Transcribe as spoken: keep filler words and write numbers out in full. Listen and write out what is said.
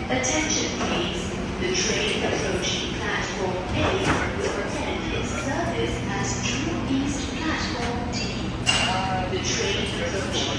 Attention please. The train approaching platform A will end its service at True East Platform D. The train approaching